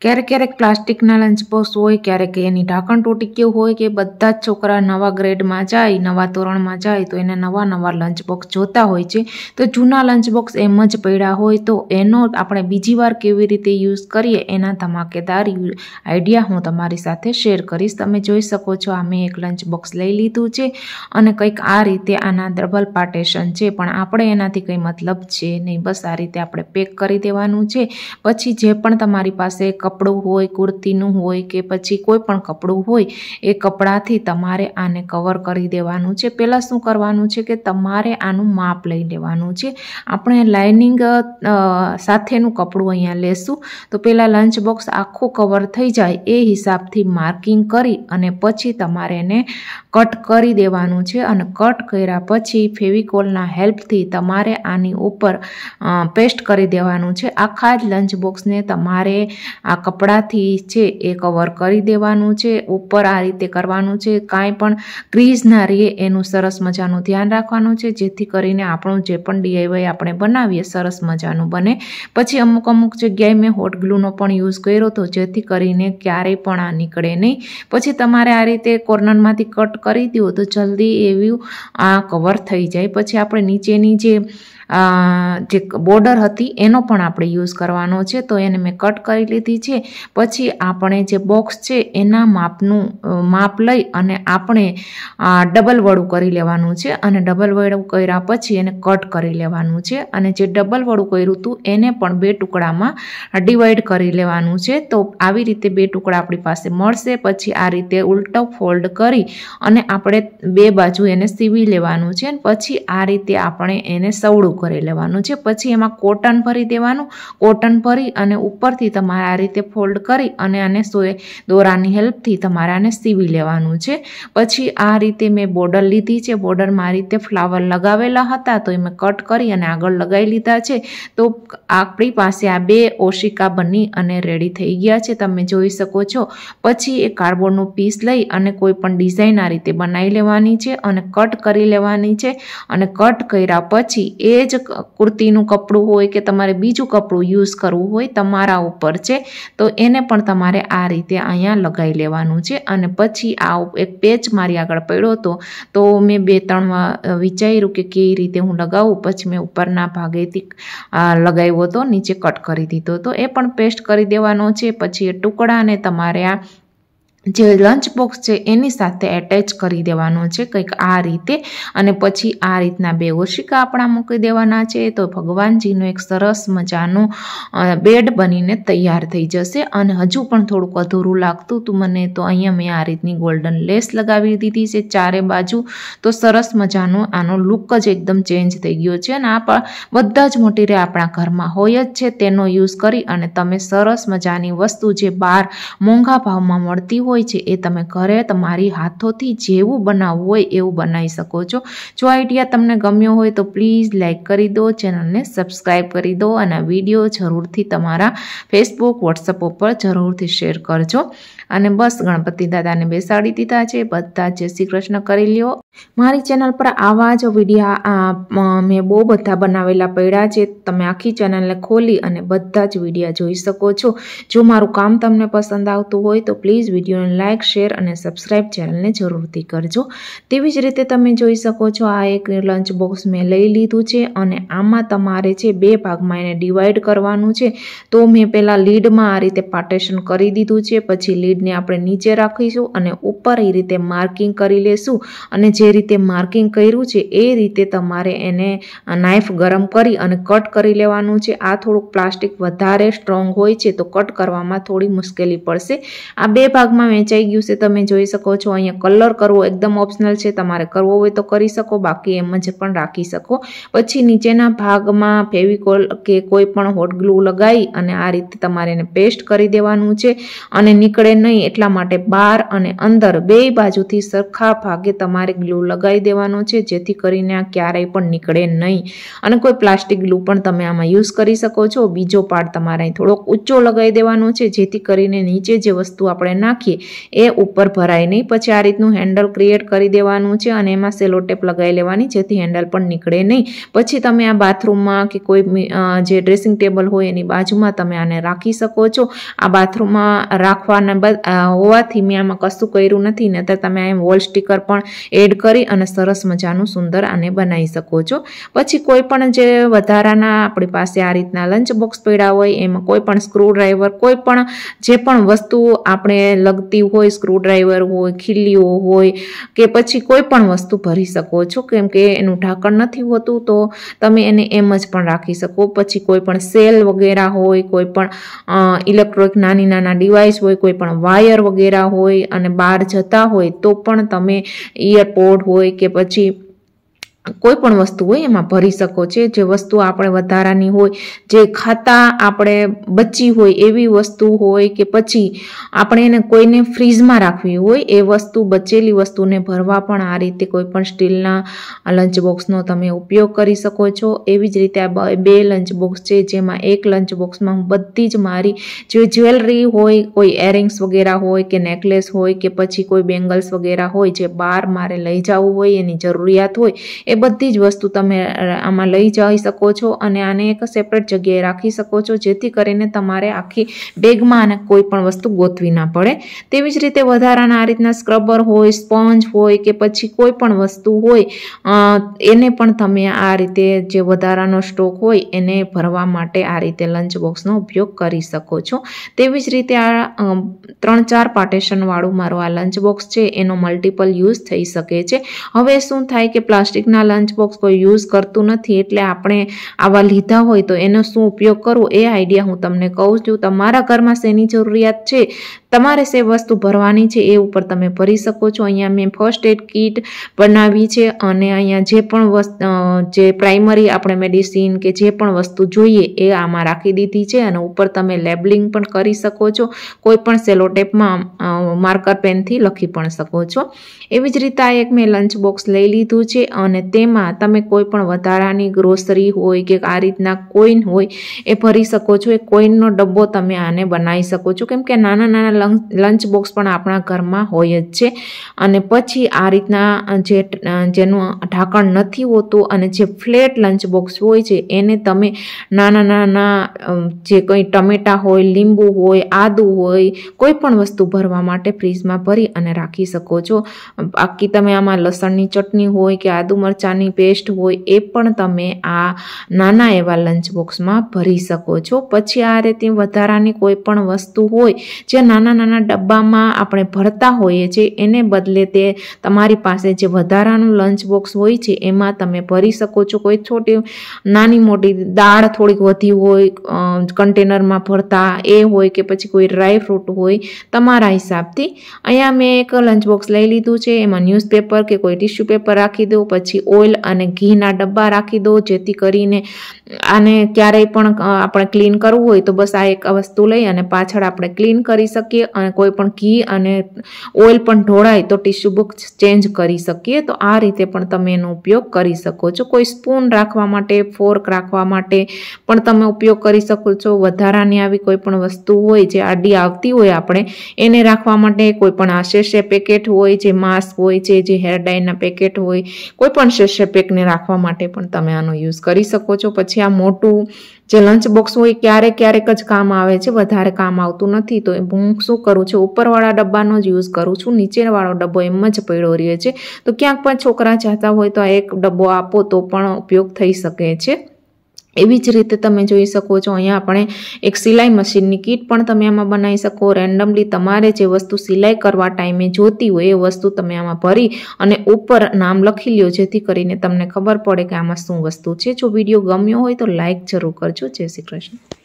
क्यारेक क्यारेक प्लास्टिकना lunch box होय, क्यारेक any ढांकण तूटी गयुं होय के बधा ज छोकरा नवा ग्रेडमां जाय, नवा धोरणमां जाय तो एने नवा नवा लंच बॉक्स जोता होय छे। तो जूना लंच बॉक्स एम ज पड्या होय तो एनो आपणे बीजी वार केवी रीते यूज करीए एना धमाकेदार आइडिया हूँ तमारी साथे शेर करीश। तमे जोई शको छो आ मैं एक लंच बॉक्स लई लीधुं छे अने कंईक आ रीते आना डबल पार्टेशन छे, पण आपणे एनाथी कंई मतलब छे नहीं। बस आ रीते आपणे पेक करी देवानुं छे। पछी जे पण तमारी पासे कपड़ुं होय, कुर्तीनुं होय के पछी कोई पण कपड़ुं होय ए कपड़ाथी तमारे आने कवर करी देवानुं छे। पहेला शुं करवानुं छे के तमारे आनुं माप लई लेवानुं छे। आपणे लाइनिंग साथेनुं कपड़ुं अहींया लेशुं तो पहेला लंच बॉक्स आखुं कवर थई जाय ए हिसाबथी मार्किंग करी अने पछी तमारे एने कट करी देवानुं छे। अने कट कर्या पछी फेविकोलना हेल्पथी तमारे आनी उपर पेस्ट करी देवानुं छे। आखा ज लंच बॉक्सने तमारे आ कपड़ाथी छे ए कवर करी देवानुं छे। उपर आ रीते करवानुं छे, कांई पण क्रीज ना रहे एनुं सरस मजानुं ध्यान राखवानुं छे जेथी करीने आपणुं जे पण DIY आपणे बनावीए सरस मजानुं बने। पछी अमुक अमुक जग्याए मैं हॉट ग्लूनो पण यूज कर्यो तो जेथी करीने क्यारेय पण आ નીકળે नहीं। पछी तमारे आ रीते कॉर्नरमांथी कट करी दो तो जल्दी एवुं आ कवर थई जाय। पछी आपणे नीचेनी जे बॉर्डर हती एनो पण आपणे यूज करवानो छे तो एने मैं कट करी लीधी छे। पछी आपणे जे बॉक्स छे एना मापनुं माप लई अने आपणे डबल वळું करी लेवानुं छे अने डबल वळું कर्या पछी एने कट करी लेवानुं छे अने जे डबल वळું कर्युं हतुं एने पण बे टुकड़ामां डिवाइड करी लेवानुं छे। तो आवी रीते बे टुकड़ा आपणी पासे मळशे। पछी आ रीते उल्टो फोल्ड करी अने आपणे बे बाजू एने सीवी लेवानुं छे। पछी आ रीते आपणे एने सवळું करी लेवानुं छे। पछी एमां कॉटन भरी देवानुं। कॉटन भरी अने उपरथी तमारे आ रीते फोल्ड करी अने आने दोरानी हेल्पथी तमारे आने सीवी लेवानुं छे। पछी आ रीते मैं बॉर्डर लीधी छे। बॉर्डरमां आ रीते फ्लावर लगावेला हता तो एमे कट करी अने आगळ लगाई लीधा छे। तो आपणी पासे आ बे ओशिका बनी अने रेडी थई गया छे, तमे जोई शको छो। पछी एक कार्डबोर्डनुं पीस लई अने कोई पण डिजाइन आ रीते बनावी लेवानी छे अने कट करी लेवानी छे। अने कट कर्या पछी ए ज कुर्तीनुं कपड़ुं होय के तमारे बीजुं कपड़ुं यूज करवुं होय तमारा उपर छे तो एने पण तमारे आ रीते अहींया लगाई लेवानुं छे। अने पछी आ एक पेच मारी आगळ पड्यो हतो तो मैं बे त्रण विचार्युं के केवी रीते हुं लगावुं। पछी मैं उपरना भागेथी लगाव्यो हतो, नीचे कट करी दीधो तो ए पण पेस्ट करी देवानो छे। पछी ए टुकड़ाने तमारे आ जे लंच बॉक्स छे एनी साथे एटेच करी देवानो छे कंईक आ रीते। अने पछी आ रीतना बे ओशिका आपणा मूकी देवाना छे तो भगवानजीनो एक सरस मजानो बेड बनीने तैयार थई जशे। अने हजू पण थोडुंक अधूरुं लागतुं तो मने तो अहींया मैं आ रीतनी गोल्डन लेस लगावी दीधी छे चारे बाजू तो सरस मजानो आनो लुक ज एकदम चेन्ज थई गयो छे। अने आ बधा ज मटीरियल आपणा घरमां होय ज छे तेनो यूज करी अने तमे सरस मजानी वस्तु जे बार मोंघा भावमां मळती होय छे ए तमे घरे तमारी हाथोथी जेवुं बनावुं होय एवुं बनावी शको छो। जो आइडिया तमने गम्यो होय तो प्लीज लाइक करी दो, चेनल ने सब्सक्राइब करी दो अने विडियो जरूरथी तमारा फेसबुक व्हाट्सएप पर जरूरथी शेर करजो। अने बस गणपति दादा ने बेसाड़ी दीधा छे, बधा जय श्री कृष्ण करी ल्यो। मारी चेनल पर आवा ज विडिया मैं बहु बधा बनावेला पड्या छे, तमे आखी चेनल ने खोली अने बधा ज विडिया जोई शको छो। जो मारुं काम तमने पसंद आवतुं होय तो प्लीज विडियो ने लाइक शेर अने सब्सक्राइब चेनल ने जरूरथी करजो। तेवी ज रीते तमे जोई शको छो आ एक लंच बॉक्स मैं लई लीधुं छे अने आमां तमारे छे बे भागमां एने डिवाइड करवानुं छे। तो मैं पहेला लीडमां आ रीते पार्टेशन करी दीधुं छे। पछी लीड ने आपणे नीचे राखीशुं अने उपर ए रीते मार्किंग करी लेशुं अने जे रीते मार्किंग कर्युं छे ए रीते तमारे एने नाइफ गरम करी अने कट करी लेवानुं छे। आ थोडुंक प्लास्टिक वधारे स्ट्रोंग होय छे तो कट करवामां थोड़ी मुश्केली पड़शे। आ बे भागमां वेचाई गयुं छे, तमे जोई शको छो। अहींया कलर करवो एकदम ऑप्शनल छे, तमारे करवो होय तो करी शको, बाकी एम ज पण राखी शको। पछी नीचेना भागमां फेविकोल के कोई पण हॉट ग्लू लगाई अने आ रीते तमारे एने पेस्ट करी देवानुं छे अने નીકળે नहीं એટલા માટે બહાર અને અંદર બે બાજુથી સરખા ભાગે તમારે ગ્લુ લગાવી દેવાનો છે જેથી કરીને આ ક્યારેય પણ નીકળે નહીં। અને કોઈ પ્લાસ્ટિક ગ્લુ પણ તમે આમાં યુઝ કરી શકો છો। બીજો પાર્ટ તમારે થોડોક ઊંચો લગાવી દેવાનો છે જેથી કરીને નીચે જે વસ્તુ આપણે નાખીએ એ ઉપર ભરાય નહીં। પછી આ રીતનું હેન્ડલ ક્રિએટ કરી દેવાનું છે અને એમાં સેલો ટેપ લગાવી લેવાની, જેથી હેન્ડલ પણ નીકળે નહીં। પછી તમે આ બાથરૂમમાં કે કોઈ જે ડ્રેસિંગ ટેબલ હોય એની બાજુમાં તમે આને રાખી શકો છો। આ બાથરૂમમાં રાખવાના હોવાથી મેં આમાં કશું કર્યું નથી, નહીતર તમે આ વોલ સ્ટીકર પણ એડ કરી અને સરસ મજાનું સુંદર આને બનાવી શકો છો। પછી કોઈ પણ જે વધારાના આપણી પાસે આ રીતના લંચ બોક્સ પડ્યા હોય એમાં કોઈ પણ સ્ક્રૂડ્રાઈવર, કોઈ પણ જે પણ વસ્તુ આપણે લગતી હોય, સ્ક્રૂડ્રાઈવર હોય, ખીલીઓ હોય કે પછી કોઈ પણ વસ્તુ ભરી શકો છો, કેમ કે એનું ઢાંકણ નથી હોતું તો તમે એને એમ જ પણ રાખી શકો। પછી કોઈ પણ સેલ વગેરે હોય, કોઈ પણ ઇલેક્ટ્રોનિક નાની નાના ડિવાઇસ હોય, કોઈ પણ વાયર વગેરે હોય અને બહાર જતા હોય તો પણ તમે ઇયરપોડ હોય કે પછી કોઈ પણ વસ્તુ હોય એમાં ભરી શકો છો। જે વસ્તુ આપણે વધારાની હોય, જે ખાતા આપણે બચી હોય એવી વસ્તુ હોય કે પછી આપણે એને કોઈને ફ્રીજમાં રાખવી હોય એ વસ્તુ, બચેલી વસ્તુને ભરવા પણ આ રીતે કોઈ પણ સ્ટીલના લંચ બોક્સનો તમે ઉપયોગ કરી શકો છો। એવી જ રીતે આ બે લંચ બોક્સ છે, જેમાં એક લંચ બોક્સમાં હું બધી જ મારી જે જ્વેલરી હોય, કોઈ એરિંગ્સ વગેરે હોય કે નેકલેસ હોય કે પછી કોઈ બેંગલ્સ વગેરે હોય જે બહાર મારે લઈ જવું હોય, એની જરૂરિયાત હોય, એ બધી જ વસ્તુ તમે આમાં લઈ જઈ શકો છો અને આને એક સેપરેટ જગ્યાએ રાખી શકો છો, જેથી કરીને તમારે આખી બેગમાં આને કોઈ પણ વસ્તુ ગોતવી ના પડે। તેવી જ રીતે વધારાના આ રીતના સ્ક્રબર હોય, સ્પોન્જ હોય કે પછી કોઈ પણ વસ્તુ હોય એને પણ તમે આ રીતે જે વધારાનો સ્ટોક હોય એને ભરવા માટે આ રીતે લંચ બોક્સનો ઉપયોગ કરી શકો છો। તેવી જ રીતે આ 3-4 પાર્ટીશન વાળું મારું આ લંચ બોક્સ છે એનો મલ્ટિપલ યુઝ થઈ શકે છે। હવે શું થાય કે પ્લાસ્ટિકના લંચ બોક્સ કોઈ યુઝ કરતું નથી, એટલે આપણે આવા લીધા હોય તો એનો શું ઉપયોગ કરવો એ આઈડિયા હું તમને કહું છું। તમારા ઘરમાં શેની જરૂરિયાત છે, તમારે સે વસ્તુ ભરવાની છે એ ઉપર તમે ભરી શકો છો। અહીંયા મેં ફર્સ્ટ એડ કિટ બનાવી છે અને અહીંયા જે પણ જે પ્રાઇમરી આપણે મેડિસિન કે જે પણ વસ્તુ જોઈએ એ આમાં રાખી દીધી છે અને ઉપર તમે લેબલિંગ પણ કરી શકો છો, કોઈ પણ સેલો ટેપમાં માર્કર પેનથી લખી પણ શકો છો। એવી જ રીતે આ એક મેં લંચ બોક્સ લઈ લીધું છે અને તેમાં તમે કોઈ પણ વધારાની ગ્રોસરી હોય કે આ રીતના કોઈન હોય એ ભરી શકો છો। એ કોઈનનો ડબ્બો તમે આને બનાવી શકો છો, કેમ કે નાના નાના લંચ બોક્સ પણ આપણા ઘરમાં હોય જ છે। અને પછી આ રીતના જેનું ઢાંકણ નથી હોતું અને જે ફ્લેટ લંચ બોક્સ હોય છે એને તમે નાના નાના જે કંઈ ટમેટા હોય, લીંબુ હોય, આદુ હોય, કોઈ પણ વસ્તુ ભરવા માટે ફ્રીજમાં ભરી અને રાખી શકો છો। બાકી તમે આમાં લસણની ચટણી હોય કે આદુ મરચાંની પેસ્ટ હોય એ પણ તમે આ નાના એવા લંચ બોક્સમાં ભરી શકો છો। પછી આ રીતે વધારાની કોઈ પણ વસ્તુ હોય જે નાના નાના ડબ્બામાં આપણે ભરતા હોઈએ છીએ એને બદલે તે તમારી પાસે જે વધારાનું લંચ બોક્સ હોય છે એમાં તમે ભરી શકો છો। કોઈ છોટી નાની મોટી દાળ થોડીક વધી હોય કન્ટેનરમાં ભરતા એ હોય કે પછી કોઈ ડ્રાય ફ્રૂટ હોય, તમારા હિસાબથી। અહીંયા મેં એક લંચ બોક્સ લઈ લીધું છે, એમાં ન્યૂઝપેપર કે કોઈ ટિશ્યુ પેપર રાખી દો, પછી ઓઇલ અને ઘીના ડબ્બા રાખી દો, જેથી કરીને આને ક્યારેય પણ આપણે ક્લીન કરવું હોય તો બસ આ એક વસ્તુ લઈ અને પાછળ આપણે ક્લીન કરી શકીએ અને કોઈ પણ ઘી અને ઓઇલ પણ ઢોળાય તો ટિશ્યુ બોક્સ ચેન્જ કરી શકીએ। તો આ રીતે પણ તમે એનો ઉપયોગ કરી શકો છો। કોઈ સ્પૂન રાખવા માટે, ફોર્ક રાખવા માટે પણ તમે ઉપયોગ કરી શકો છો। વધારાની આવી કોઈ પણ વસ્તુ હોય જે આડી આવતી હોય આપણે એને રાખવા માટે, કોઈ પણ આ શેશે પેકેટ હોય, જે માસ્ક હોય છે, જે હેર ડાયના પેકેટ હોય, કોઈ પણ શેશે પેકને રાખવા માટે પણ તમે આનો યુઝ કરી શકો છો। પછી આ મોટું જે લંચ બોક્સ હોય ક્યારેક જ કામ આવે છે, વધારે કામ આવતું નથી, તો હું શું કરું છું ઉપરવાળા ડબ્બાનો જ યુઝ કરું છું, નીચેવાળો ડબ્બો એમ જ પડ્યો રહે છે। તો ક્યાંક પણ છોકરા જતા હોય તો આ એક ડબ્બો આપો તો પણ ઉપયોગ થઈ શકે છે। એવી જ રીતે તમે જોઈ શકો છો અહીંયા આપણે એક સિલાઈ મશીનની કીટ પણ તમે આમાં બનાવી શકો। રેન્ડમલી તમારે જે વસ્તુ સિલાઈ કરવા ટાઈમે જોતી હોય એ વસ્તુ તમે આમાં ભરી અને ઉપર નામ લખી લ્યો, જેથી કરીને તમને ખબર પડે કે આમાં શું વસ્તુ છે। જો વિડીયો ગમ્યો હોય તો લાઈક જરૂર કરજો। જય શ્રી કૃષ્ણ।